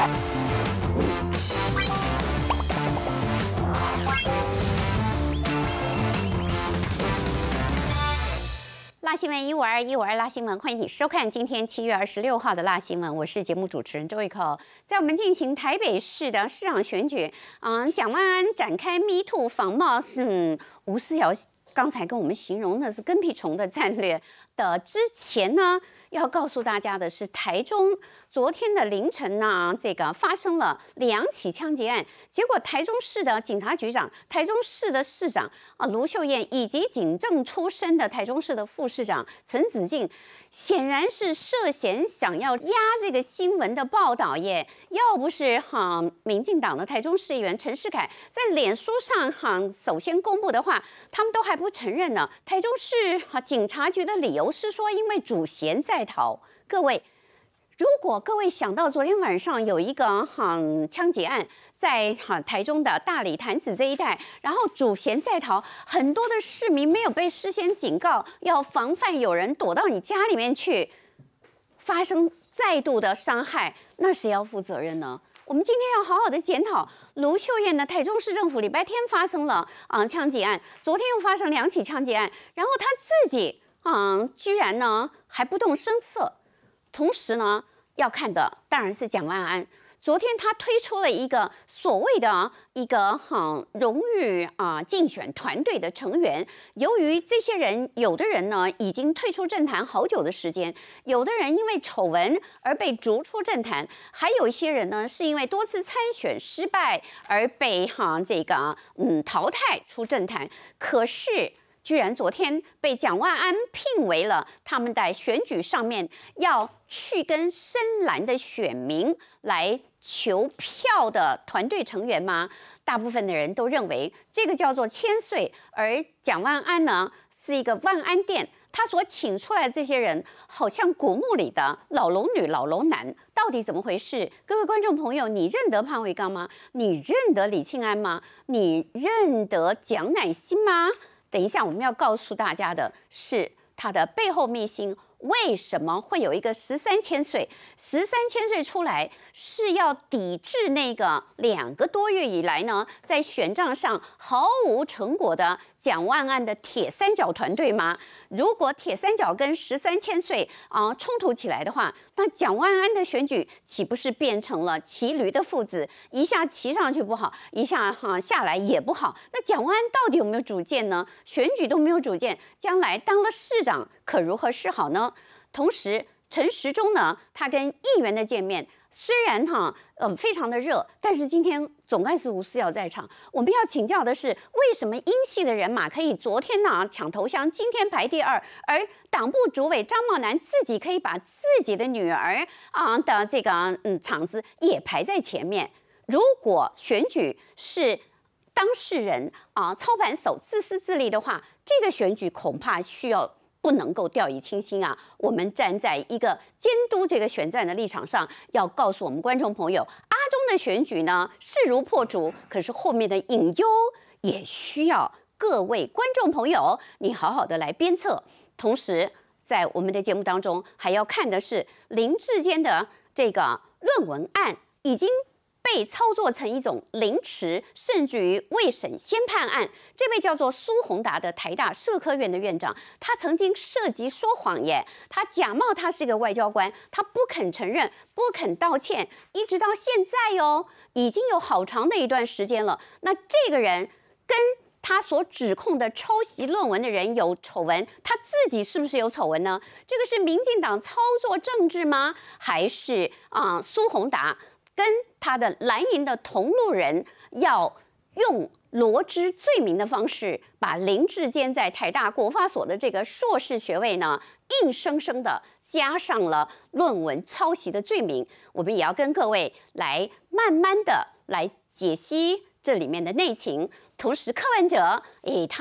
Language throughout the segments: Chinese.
辣新闻152辣新闻，欢迎你收看今天7月26号的辣新闻，我是节目主持人周玉蔻。在我们进行台北市的市长选举，蒋万安展开 Me Too 仿冒吴思瑶刚才跟我们形容那是跟屁虫的战略的之前呢，要告诉大家的是，台中昨天的凌晨呢，发生了2起枪击案，结果台中市的警察局长、台中市的市长卢秀燕以及警政出身的台中市的副市长陈子敬，显然是涉嫌想要压这个新闻的报道耶。要不是民进党的台中市议员陈世凯在脸书上首先公布的话，他们都还不承认呢。台中市警察局的理由是说，因为主嫌在逃。各位，如果各位想到昨天晚上有一个枪击案在台中的大里潭子这一带，然后主嫌在逃，很多的市民没有被事先警告，要防范有人躲到你家里面去，发生再度的伤害，那谁要负责任呢？我们今天要好好的检讨卢秀燕的台中市政府礼拜天发生了枪击案，昨天又发生2起枪击案，然后他自己居然呢还不动声色。同时呢，要看的当然是蒋万安。昨天他推出了一个所谓的荣誉竞选团队的成员，由于这些人有的人呢已经退出政坛好久的时间，有的人因为丑闻而被逐出政坛，还有一些人呢是因为多次参选失败而被淘汰出政坛。可是居然昨天被蒋万安聘为了他们在选举上面要去跟深蓝的选民来求票的团队成员吗？大部分的人都认为这个叫做千岁，而蒋万安呢是一个万安店，他所请出来的这些人好像古墓里的老龙女、老龙男，到底怎么回事？各位观众朋友，你认得潘维刚吗？你认得李庆安吗？你认得蒋乃馨吗？等一下，我们要告诉大家的是他的背后秘辛。为什么会有一个13千岁？13千岁出来是要抵制那个2个多月以来呢，在选战上毫无成果的蒋万安的铁三角团队吗？如果铁三角跟13千岁冲突起来的话，那蒋万安的选举岂不是变成了骑驴的父子？一下骑上去不好，一下下来也不好。那蒋万安到底有没有主见呢？选举都没有主见，将来当了市长可如何是好呢？同时，陈时中呢，他跟议员的见面虽然非常的热，但是今天总干事吴思瑶在场，我们要请教的是，为什么英系的人马可以昨天抢头香，今天排第2，而党部主委张茂南自己可以把自己的女儿的这个场子也排在前面？如果选举是当事人操盘手自私自利的话，这个选举恐怕不能够掉以轻心啊！我们站在一个监督这个选战的立场上，要告诉我们观众朋友，阿中的选举呢势如破竹，可是后面的隐忧也需要各位观众朋友你好好的来鞭策。同时，在我们的节目当中，还要看的是林智坚的这个论文案已经被操作成一种凌迟，甚至于未审先判案。这位叫做苏宏达的台大社科院的院长，他曾经涉及说谎耶，他假冒他是一个外交官，他不肯承认，不肯道歉，一直到现在已经有好长的一段时间了。那这个人跟他所指控的抄袭论文的人有丑闻，他自己是不是有丑闻呢？这个是民进党操作政治吗？还是苏宏达跟他的蓝营的同路人要用罗织罪名的方式，把林智坚在台大国发所的这个硕士学位呢，硬生生的加上了论文抄袭的罪名。我们也要跟各位来慢慢的来解析这里面的内情。同时，柯文哲他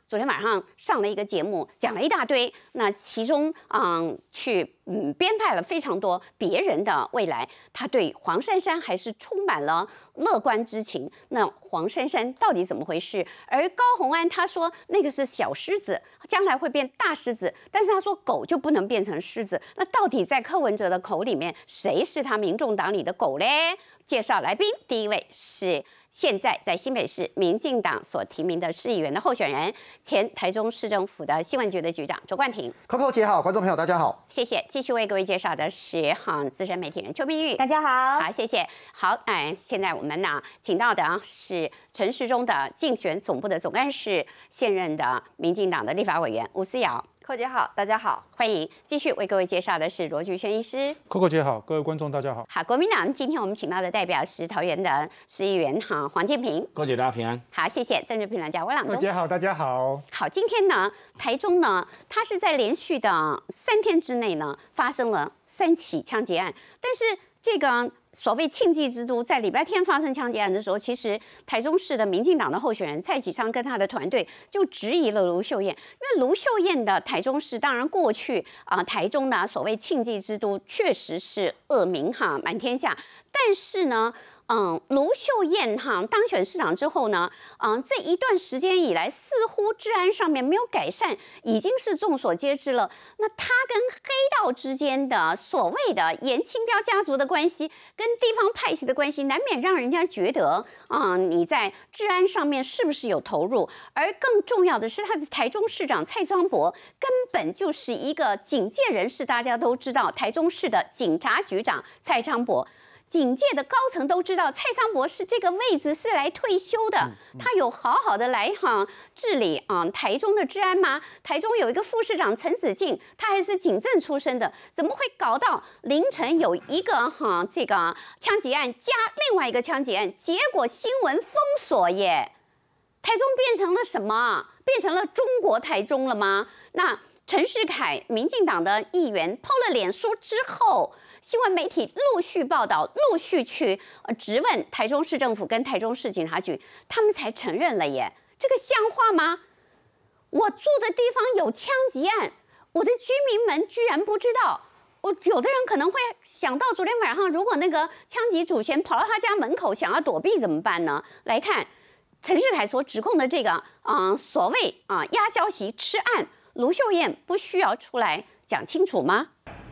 昨天晚上上了一个节目，讲了一大堆，那其中去编排了非常多别人的未来，他对黄珊珊还是充满了乐观之情。那黄珊珊到底怎么回事？而高虹安他说那个是小狮子，将来会变大狮子，但是他说狗就不能变成狮子。那到底在柯文哲的口里面，谁是他民众党里的狗嘞？介绍来宾，第一位是现在在新北市民进党所提名的市议员的候选人，前台中市政府的新闻局的局长周冠廷。 Coco 姐好，观众朋友大家好， 谢谢。继续为各位介绍的是资深媒体人邱碧玉， 大家好， 好，谢谢。好，现在我们请到的是陈时中的竞选总部的总干事，现任的民进党的立法委员吴思瑶。 寇姐好，大家好， 欢迎。继续为各位介绍的是罗菊轩医师。 Coco 姐好，各位观众大家好。 好，国民党今天我们请到的代表是桃园的市议员黄建平。 Coco 姐大家平安。 好，谢谢。政治评论家魏朗东。 大家好，大家好。 好，今天呢，台中呢，它是在连续的3天之内呢，发生了3起枪击案，但是这个所谓庆忌之都，在礼拜天发生枪击案的时候，其实台中市的民进党的候选人蔡启昌跟他的团队就质疑了卢秀燕，因为卢秀燕的台中市，当然过去台中的所谓庆忌之都确实是恶名满天下，但是呢。卢秀燕当选市长之后呢，这一段时间以来，似乎治安上面没有改善，已经是众所皆知了。那他跟黑道之间的所谓的严清标家族的关系，跟地方派系的关系，难免让人家觉得你在治安上面是不是有投入？而更重要的是，他的台中市长蔡昌伯根本就是一个警界人士，大家都知道，台中市的警察局长蔡昌伯。警界的高层都知道，蔡昌伯是这个位置是来退休的，他有好好的来治理台中的治安吗？台中有一个副市长陈子敬，他还是警政出身的，怎么会搞到凌晨有一个这个枪击案加另外一个枪击案，结果新闻封锁耶？台中变成了什么？变成了中国台中了吗？那陈世凯民进党的议员抛了脸书之后。新闻媒体陆续报道，陆续去质问台中市政府跟台中市警察局，他们才承认了耶，这个像话吗？我住的地方有枪击案，我的居民们居然不知道。有的人可能会想到，昨天晚上如果那个枪击主嫌跑到他家门口想要躲避怎么办呢？来看陈世凯所指控的这个所谓压消息吃案，卢秀燕不需要出来讲清楚吗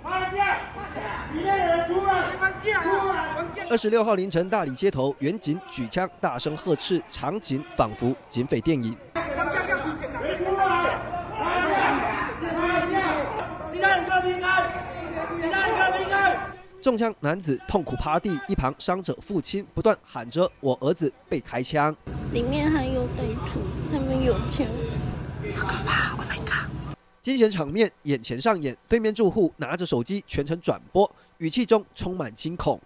？26号凌晨，大理街头，远警举枪大声呵斥，场景仿佛警匪电影。中枪男子痛苦趴地，一旁伤者父亲不断喊着：“我儿子被开枪。” 里面还有歹徒，他们有枪， 好可怕 ！Oh my god！ 惊险场面眼前上演，对面住户拿着手机全程转播，语气中充满惊恐。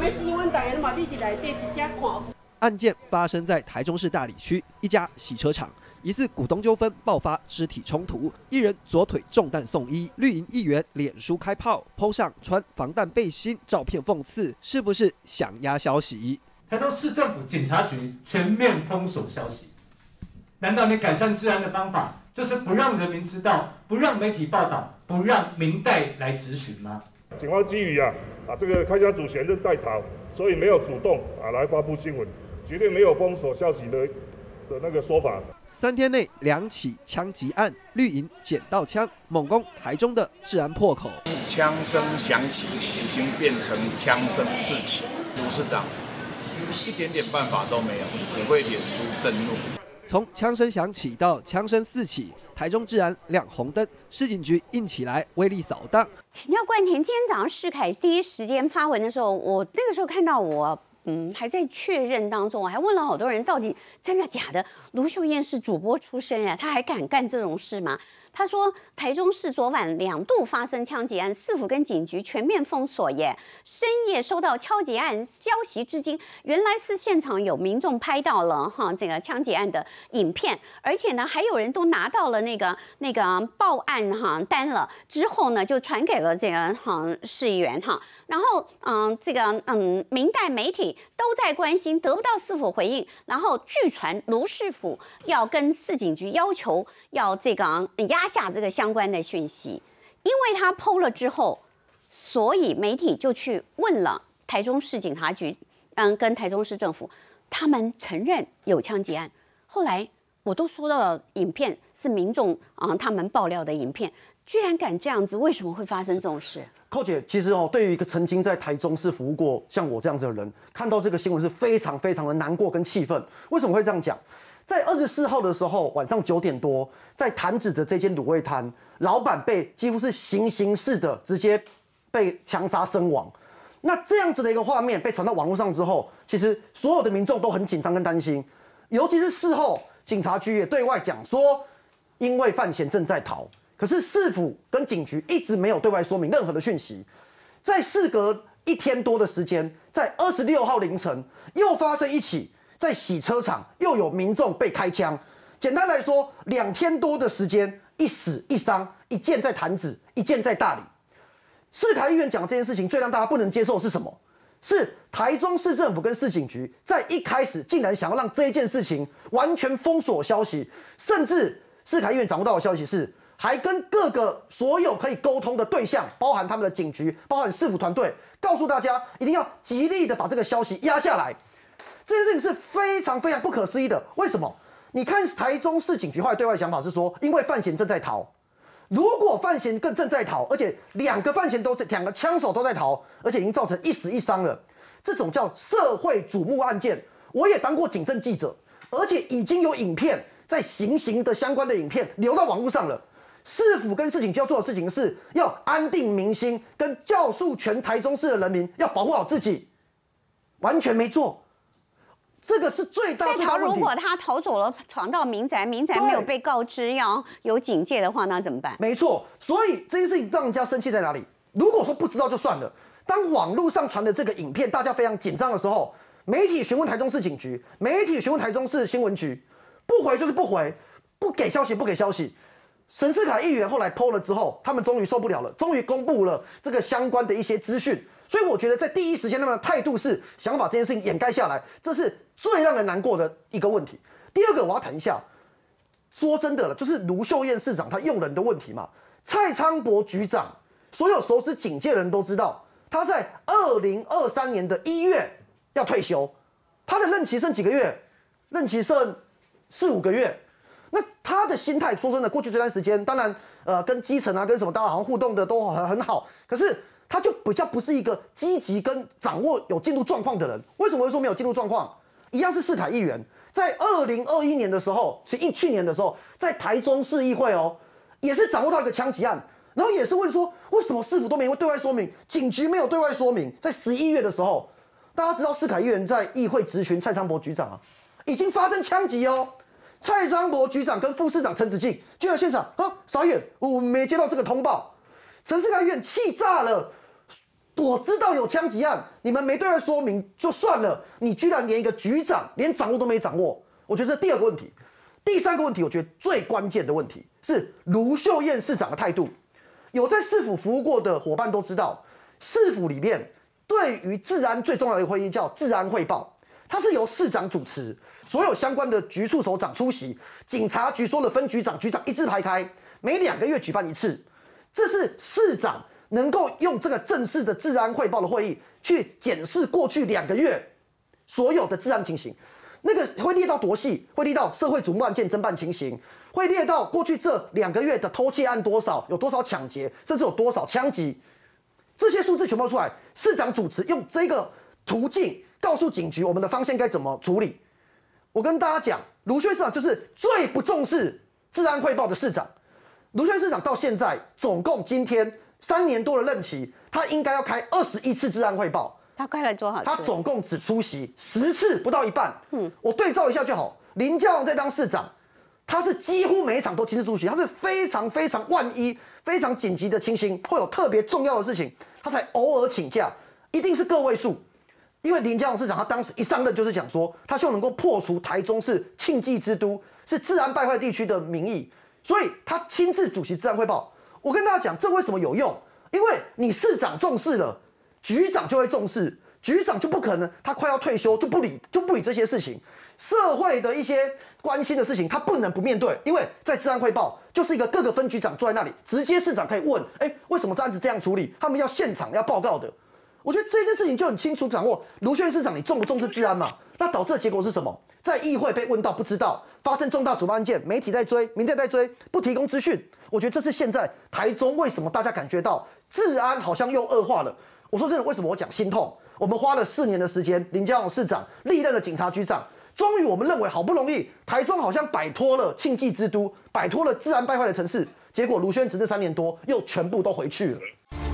案件发生在台中市大理区一家洗车场，疑似股东纠纷爆发肢体冲突，一人左腿中弹送医。绿营议员脸书开炮，po上穿防弹背心照片讽刺，是不是想压消息？ 台中市政府警察局全面封锁消息，难道你改善治安的方法就是不让人民知道，不让媒体报道，不让民代来质询吗？ 警方基于这个开枪主嫌认在逃，所以没有主动来发布新闻，绝对没有封锁消息的那个说法。 3天内2起枪击案，绿营捡到枪，猛攻台中的治安破口。 枪声响起，已经变成枪声四起。卢市长一点点办法都没有，只会脸书震怒。 从枪声响起到枪声四起，台中治安亮红灯，市警局硬起来，威力扫荡。 请教冠廷，今天早上世凯第一时间发文的时候，我那个时候看到还在确认当中，我还问了好多人，到底真的假的？卢秀燕是主播出身呀，她还敢干这种事吗？ 他说，台中市昨晚2度发生枪击案，市府跟警局全面封锁耶。深夜收到枪击案消息，至今原来是现场有民众拍到了这个枪击案的影片，而且呢还有人都拿到了那个报案单了，之后呢就传给了这个市议员然后明代媒体都在关心，得不到市府回应，然后据传卢市府要跟市警局要求要这个压下这个相关的讯息，因为他 PO 了之后，所以媒体就去问了台中市警察局，跟台中市政府，他们承认有枪击案。后来我都说到了影片是民众他们爆料的影片，居然敢这样子，为什么会发生这种事？ 寇姐，其实对于一个曾经在台中市服务过像我这样子的人，看到这个新闻是非常非常的难过跟气愤。为什么会这样讲？在24号的时候，晚上9点多，在潭子的这间卤味摊，老板被几乎是行刑式的直接被枪杀身亡。那这样子的一个画面被传到网络上之后，其实所有的民众都很紧张跟担心，尤其是事后警察局也对外讲说，因为范闲正在逃，可是市府跟警局一直没有对外说明任何的讯息。在事隔1天多的时间，在26号凌晨又发生一起。在洗车场又有民众被开枪，简单来说，2天多的时间，一死一伤，一件在潭子，一件在大理。市凯议员讲这件事情，最让大家不能接受的是什么？是台中市政府跟市警局在一开始竟然想要让这一件事情完全封锁消息，甚至市凯议员掌握到的消息是，还跟各个所有可以沟通的对象，包含他们的警局，包含市府团队，告诉大家一定要极力的把这个消息压下来。这件事情是非常非常不可思议的。为什么？你看台中市警局后来对外想法是说，因为范闲正在逃。如果范闲正在逃，而且2个范闲2个枪手都在逃，而且已经造成1死1伤了，这种叫社会瞩目案件。我也当过警政记者，而且已经有影片在行刑的相关的影片流到网络上了。市府跟市警局要做的事情是要安定民心，跟教唆全台中市的人民要保护好自己，完全没做。这个是最大问题。 如果他逃走了，闯到民宅，民宅没有被告知要有警戒的话，那怎么办？ 没错，所以这件事情让人家生气在哪里？如果说不知道就算了，当网络上传的这个影片大家非常紧张的时候，媒体询问台中市警局，媒体询问台中市新闻局，不回就是不回，不给消息不给消息。沈世凯议员后来 PO 了之后，他们终于受不了了，终于公布了这个相关的一些资讯。所以我觉得在第一时间他们的态度是想把这件事情掩盖下来，这是最让人难过的一个问题。第二个我要谈一下，说真的了，就是卢秀燕市长她用人的问题嘛。蔡昌伯局长，所有熟知警界的人都知道，他在2023年的1月要退休，他的任期剩几个月？任期剩4、5个月。那他的心态，说真的，过去这段时间，当然跟基层跟什么大家好像互动的都很好，可是他就比较不是一个积极跟掌握有进入状况的人。为什么会说没有进入状况？一样是市凯议员，在2021年的时候，去年的时候，在台中市议会也是掌握到一个枪击案，然后也是问说，为什么市府都没有对外说明，警局没有对外说明？在11月的时候，大家知道市凯议员在议会质询蔡昌伯局长已经发生枪击蔡昌伯局长跟副市长陈子敬就在现场傻眼，我们没接到这个通报，陈市凯议员气炸了。我知道有枪击案，你们没对外说明就算了，你居然连一个局长连掌握都没掌握，我觉得这是第二个问题。第三个问题，我觉得最关键的问题是卢秀燕市长的态度。有在市府服务过的伙伴都知道，市府里面对于治安最重要的一个会议叫治安汇报，它是由市长主持，所有相关的局处首长出席，警察局所有的分局长、局长一字排开，每2个月举办一次，这是市长能够用这个正式的治安汇报的会议去检视过去2个月所有的治安情形，那个会列到多细，会列到社会瞩目案件侦办情形，会列到过去这2个月的偷窃案多少，有多少抢劫，甚至有多少枪击，这些数字全部出来，市长主持用这个途径告诉警局我们的方向该怎么处理。我跟大家讲，卢秀燕市长就是最不重视治安汇报的市长。卢秀燕市长到现在总共今天3年多的任期，他应该要开21次治安汇报， 他开了多少次？ 他总共只出席10次，不到一半。我对照一下就好。林佳龙在当市长， 他是几乎每一场都亲自出席，他是非常万一非常紧急的情形，会有特别重要的事情，他才偶尔请假，一定是个位数。因为林佳龙市长他当时一上任就是讲说，他希望能够破除台中是庆忌之都，是治安败坏地区的民意，所以他亲自主席治安汇报。我跟大家讲，这为什么有用？因为你市长重视了，局长就会重视，局长就不可能他快要退休就不理这些事情，社会的一些关心的事情他不能不面对，因为在治安汇报就是一个各个分局长坐在那里，直接市长可以问，为什么这案子这样处理？他们要现场要报告的。我觉得这件事情就很清楚掌握。卢秀燕市长，你重不重视治安嘛？那导致的结果是什么？在议会被问到不知道，发生重大主办案件，媒体在追，民间在追，不提供资讯。我觉得这是现在台中为什么大家感觉到治安好像又恶化了。我说真的，为什么我讲心痛？我们花了4年的时间，林佳龙市长历任的警察局长，终于我们认为好不容易台中好像摆脱了庆忌之都，摆脱了治安败坏的城市，结果卢秀燕执政3年多，又全部都回去了。